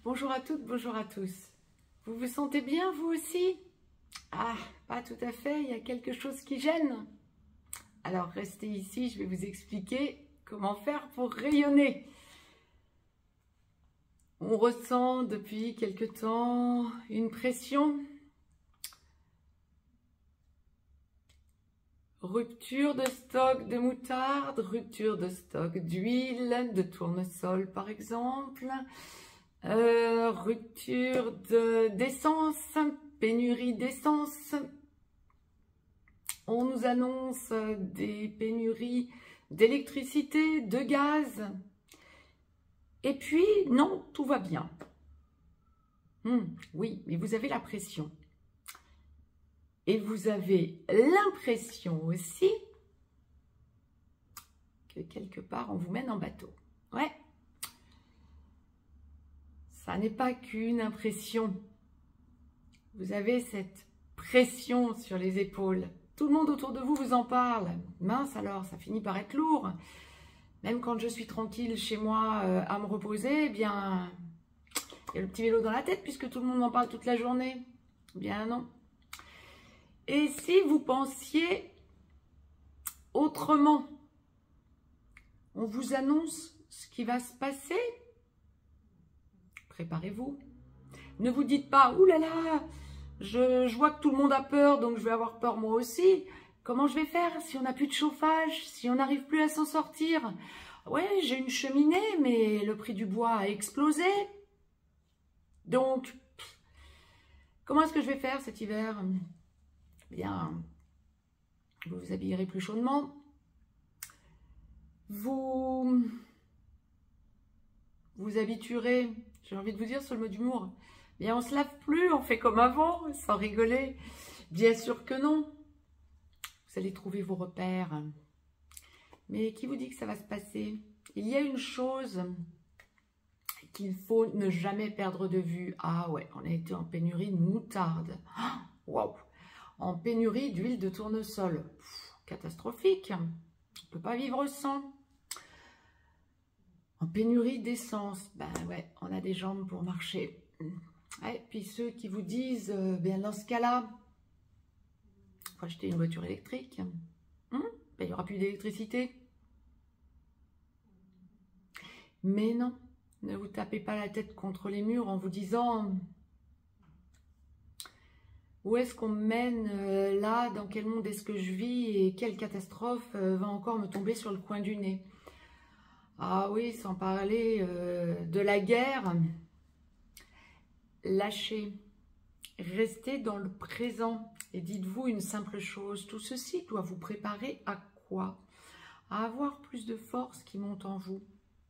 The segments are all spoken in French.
Bonjour à toutes, bonjour à tous. Vous vous sentez bien, vous aussi? Ah, pas tout à fait, il y a quelque chose qui gêne. Alors, restez ici, je vais vous expliquer comment faire pour rayonner. On ressent depuis quelque temps une pression. Rupture de stock de moutarde, rupture de stock d'huile, de tournesol par exemple. Rupture d'essence, pénurie d'essence. On nous annonce des pénuries d'électricité, de gaz. Et puis, non, tout va bien. Oui, mais vous avez la pression. Et vous avez l'impression aussi que quelque part, on vous mène en bateau. Ouais. Ça n'est pas qu'une impression. Vous avez cette pression sur les épaules. Tout le monde autour de vous vous en parle. Mince alors, ça finit par être lourd. Même quand je suis tranquille chez moi à me reposer, eh bien, il y a le petit vélo dans la tête puisque tout le monde m'en parle toute la journée. Eh bien non. Et si vous pensiez autrement, on vous annonce ce qui va se passer. Préparez-vous. Ne vous dites pas, ouh là là, je vois que tout le monde a peur, donc je vais avoir peur moi aussi. Comment je vais faire si on n'a plus de chauffage, si on n'arrive plus à s'en sortir? Ouais, j'ai une cheminée, mais le prix du bois a explosé. Donc, comment est-ce que je vais faire cet hiver? Bien, vous vous habillerez plus chaudement. Vous habituerez, j'ai envie de vous dire sur le mot d'humour, bien on se lave plus, on fait comme avant, sans rigoler. Bien sûr que non. Vous allez trouver vos repères. Mais qui vous dit que ça va se passer? Il y a une chose qu'il faut ne jamais perdre de vue. Ah ouais, on a été en pénurie de moutarde. Waouh! En pénurie d'huile de tournesol. Catastrophique. On ne peut pas vivre sans. En pénurie d'essence. Ben ouais, on a des jambes pour marcher. Ouais, puis ceux qui vous disent, bien dans ce cas-là, il faut acheter une voiture électrique. Ben, il n'y aura plus d'électricité. Mais non, ne vous tapez pas la tête contre les murs en vous disant où est-ce qu'on me mène là, dans quel monde est-ce que je vis et quelle catastrophe va encore me tomber sur le coin du nez. Ah oui, sans parler de la guerre. Lâchez, restez dans le présent et dites-vous une simple chose. Tout ceci doit vous préparer à quoi? À avoir plus de force qui monte en vous.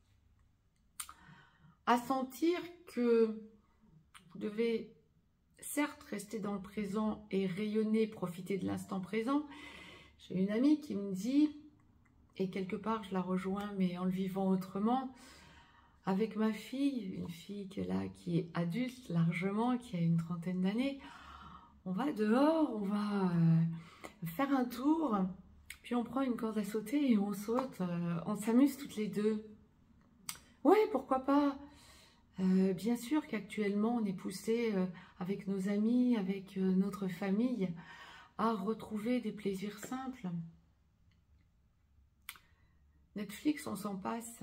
À sentir que vous devez certes rester dans le présent et rayonner, profiter de l'instant présent. J'ai une amie qui me dit, et quelque part je la rejoins mais en le vivant autrement, avec ma fille, une fille qu'elle a qui est adulte largement, qui a une trentaine d'années, on va dehors, on va faire un tour, puis on prend une corde à sauter et on saute, on s'amuse toutes les deux. Ouais, pourquoi pas? Bien sûr qu'actuellement, on est poussé avec nos amis, avec notre famille, à retrouver des plaisirs simples. Netflix, on s'en passe.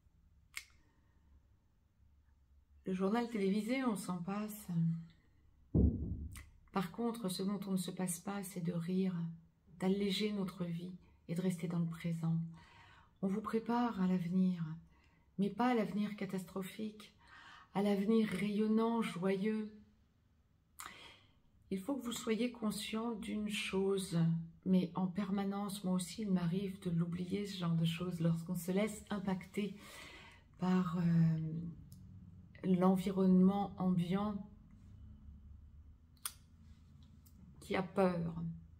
Le journal télévisé, on s'en passe. Par contre, ce dont on ne se passe pas, c'est de rire, d'alléger notre vie et de rester dans le présent. On vous prépare à l'avenir, mais pas à l'avenir catastrophique, à l'avenir rayonnant, joyeux. Il faut que vous soyez conscient d'une chose, mais en permanence, moi aussi, il m'arrive de l'oublier, ce genre de choses, lorsqu'on se laisse impacter par l'environnement ambiant qui a peur.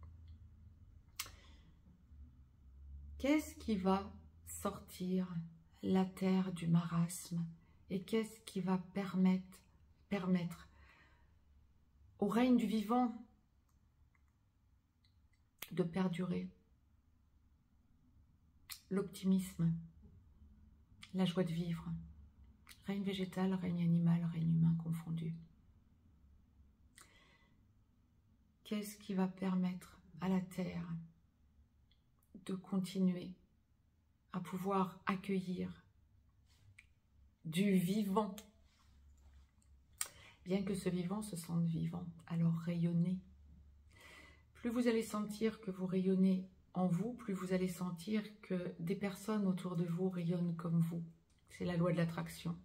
Qu'est-ce qui va sortir la terre du marasme? Et qu'est-ce qui va permettre au règne du vivant de perdurer? L'optimisme, la joie de vivre, règne végétal, règne animal, règne humain confondu. Qu'est-ce qui va permettre à la Terre de continuer à pouvoir accueillir du vivant, bien que ce vivant se sente vivant, alors rayonnez. Plus vous allez sentir que vous rayonnez en vous, plus vous allez sentir que des personnes autour de vous rayonnent comme vous. C'est la loi de l'attraction.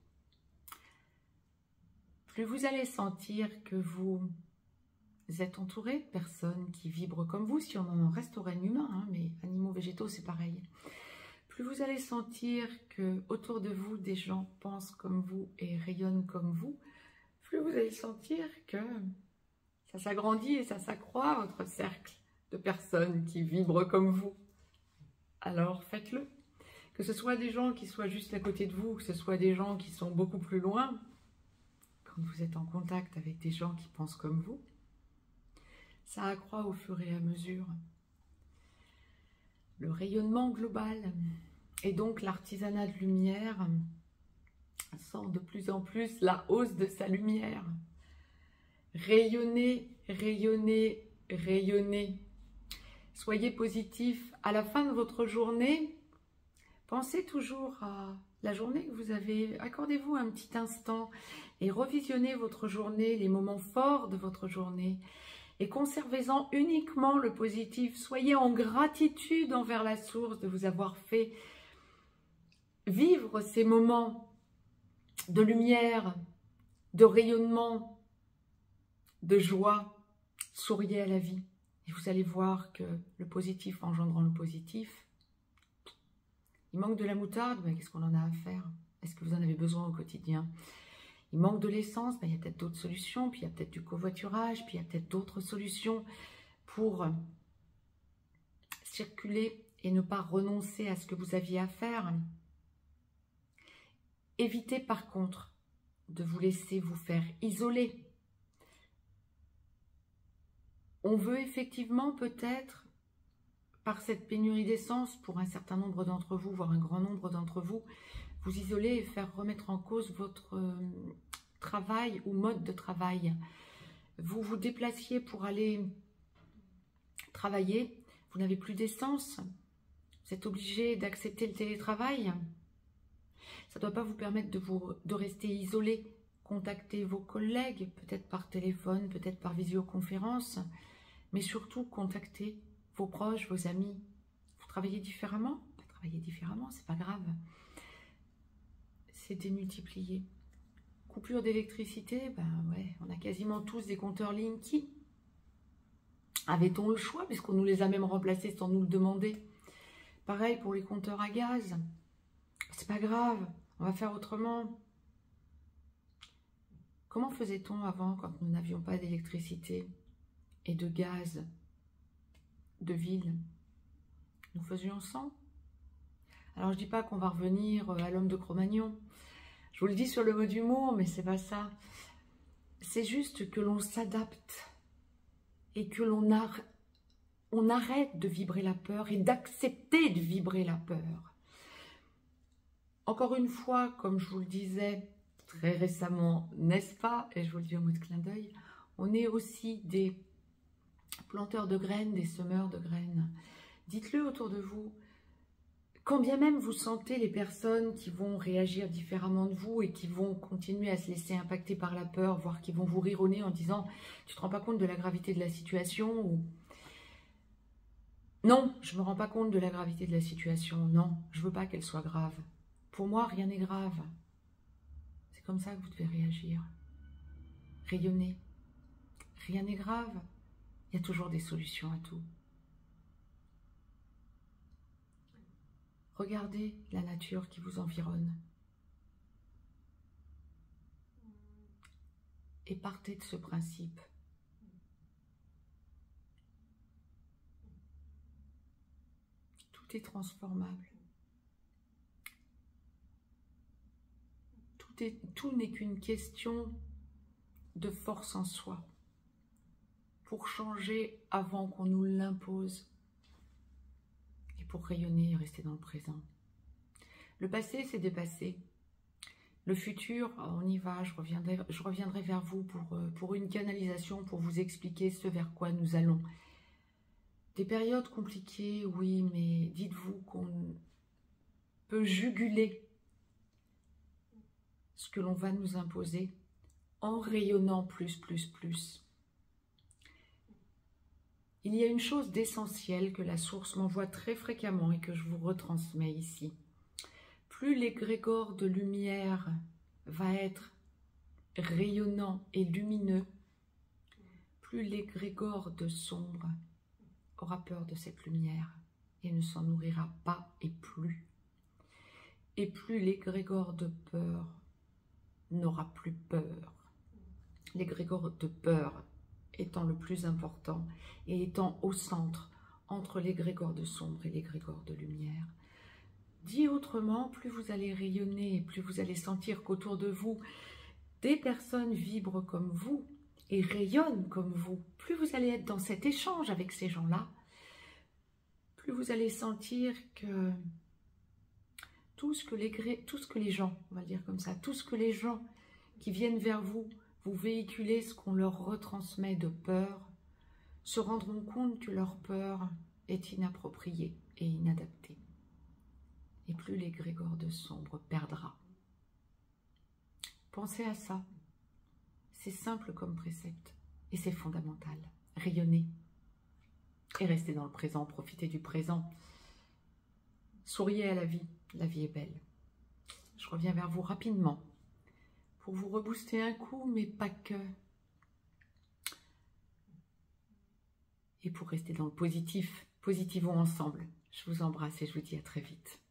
Plus vous allez sentir que vous êtes entouré de personnes qui vibrent comme vous, si on en reste au règne humain, hein, mais animaux, végétaux, c'est pareil. Plus vous allez sentir que autour de vous, des gens pensent comme vous et rayonnent comme vous, plus vous allez sentir que ça s'agrandit et ça s'accroît, votre cercle de personnes qui vibrent comme vous. Alors faites-le. Que ce soit des gens qui soient juste à côté de vous, que ce soit des gens qui sont beaucoup plus loin, quand vous êtes en contact avec des gens qui pensent comme vous, ça accroît au fur et à mesure le rayonnement global. Et donc l'artisanat de lumière sent de plus en plus la hausse de sa lumière. Rayonnez, rayonnez, rayonnez. Soyez positif. À la fin de votre journée, pensez toujours à la journée que vous avez. Accordez-vous un petit instant et revisionnez votre journée, les moments forts de votre journée. Et conservez-en uniquement le positif. Soyez en gratitude envers la source de vous avoir fait vivre ces moments de lumière, de rayonnement, de joie. Souriez à la vie. Et vous allez voir que le positif engendrant le positif. Il manque de la moutarde, mais qu'est-ce qu'on en a à faire? Est-ce que vous en avez besoin au quotidien? Il manque de l'essence, il y a peut-être d'autres solutions, puis il y a peut-être du covoiturage, puis il y a peut-être d'autres solutions pour circuler et ne pas renoncer à ce que vous aviez à faire. Évitez par contre de vous laisser vous faire isoler. On veut effectivement peut-être, par cette pénurie d'essence, pour un certain nombre d'entre vous, voire un grand nombre d'entre vous, vous isoler et faire remettre en cause votre travail ou mode de travail. Vous vous déplaciez pour aller travailler, vous n'avez plus d'essence, vous êtes obligé d'accepter le télétravail. Ça ne doit pas vous permettre de rester isolé. Contactez vos collègues, peut-être par téléphone, peut-être par visioconférence, mais surtout contactez vos proches, vos amis. Vous travaillez différemment? Travaillez différemment, c'est pas grave. C'est démultiplié. Coupure d'électricité, ben ouais, on a quasiment tous des compteurs Linky. Avait-on le choix, puisqu'on nous les a même remplacés sans nous le demander? Pareil pour les compteurs à gaz. C'est pas grave, on va faire autrement. Comment faisait-on avant quand nous n'avions pas d'électricité et de gaz de ville? Nous faisions sans. Alors je dis pas qu'on va revenir à l'homme de Cro-Magnon. Je vous le dis sur le mot d'humour, mais c'est pas ça. C'est juste que l'on s'adapte et que l'on arrête de vibrer la peur et d'accepter de vibrer la peur. Encore une fois, comme je vous le disais très récemment, n'est-ce pas? Et je vous le dis en mode clin d'œil, on est aussi des planteurs de graines, des semeurs de graines. Dites-le autour de vous. Quand bien même vous sentez les personnes qui vont réagir différemment de vous et qui vont continuer à se laisser impacter par la peur, voire qui vont vous rire au nez en disant « tu te rends pas compte de la gravité de la situation » ou « non, je me rends pas compte de la gravité de la situation, non, je veux pas qu'elle soit grave. Pour moi, rien n'est grave. » C'est comme ça que vous devez réagir. Rayonnez. Rien n'est grave. Il y a toujours des solutions à tout. Regardez la nature qui vous environne. Et partez de ce principe. Tout est transformable. Tout n'est qu'une question de force en soi. Pour changer avant qu'on nous l'impose. Et pour rayonner et rester dans le présent. Le passé, c'est dépassé. Le futur, on y va, je reviendrai vers vous pour une canalisation, pour vous expliquer ce vers quoi nous allons. Des périodes compliquées, oui, mais dites-vous qu'on peut juguler ce que l'on va nous imposer en rayonnant plus, plus, plus. Il y a une chose d'essentielle que la source m'envoie très fréquemment et que je vous retransmets ici. Plus l'égrégore de lumière va être rayonnant et lumineux, plus l'égrégore de sombre aura peur de cette lumière et ne s'en nourrira pas et plus. Et plus l'égrégore de peur n'aura plus peur. L'égrégore de peur étant le plus important et étant au centre entre l'égrégore de sombre et l'égrégore de lumière. Dit autrement, plus vous allez rayonner et plus vous allez sentir qu'autour de vous, des personnes vibrent comme vous et rayonnent comme vous, plus vous allez être dans cet échange avec ces gens-là, plus vous allez sentir que tout ce que les gens, on va le dire comme ça, tout ce que les gens qui viennent vers vous, vous véhiculez ce qu'on leur retransmet de peur, se rendront compte que leur peur est inappropriée et inadaptée. Et plus l'égrégore de sombre perdra. Pensez à ça. C'est simple comme précepte et c'est fondamental. Rayonnez et restez dans le présent, profitez du présent. Souriez à la vie est belle. Je reviens vers vous rapidement pour vous rebooster un coup, mais pas que. Et pour rester dans le positif, positivons ensemble. Je vous embrasse et je vous dis à très vite.